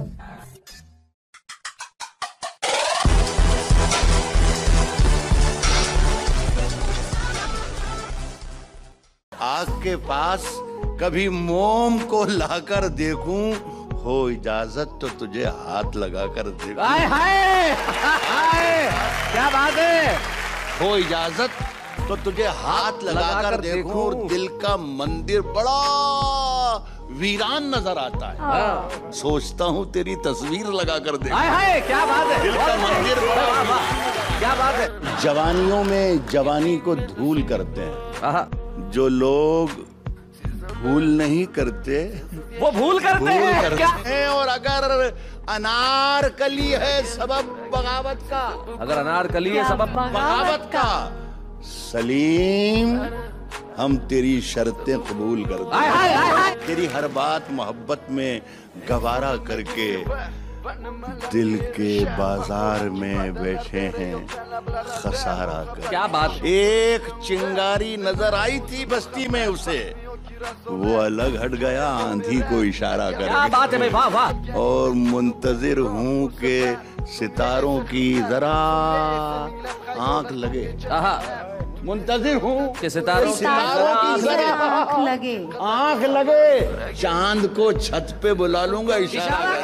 आग के पास कभी मोम को लाकर देखूं, हो इजाजत तो तुझे हाथ लगाकर देखूं। हाय हाय क्या बात है। हो इजाजत तो तुझे हाथ लगाकर देखूं और दिल का मंदिर बड़ा वीरान नजर आता है। सोचता हूँ तेरी तस्वीर लगाकर देखूं। हाय हाय क्या बात है। दिल का मंदिर बड़ा क्या बात है। जवानियों में जवानी को धूल करते हैं जो लोग भूल नहीं करते, वो भूल करते हैं क्या? और अगर अनारकली है सबब बगावत का, अगर अनारकली है सबब बगावत का, सलीम हम तेरी शर्तें कबूल करते हैं। तेरी हर बात मोहब्बत में गवारा करके दिल के बाजार में बैठे हैं खसारा कर। क्या बात। एक चिंगारी नजर आई थी बस्ती में उसे, वो अलग हट गया आंधी को इशारा कर। क्या बात है भाई, वाह वाह। और मुंतजिर हूँ के सितारों की जरा आंख लगे। मुंतजिर हूँ कि सितारों की जरा आँख लगे। आंख लगे। चांद को छत पे बुला लूंगा इशारा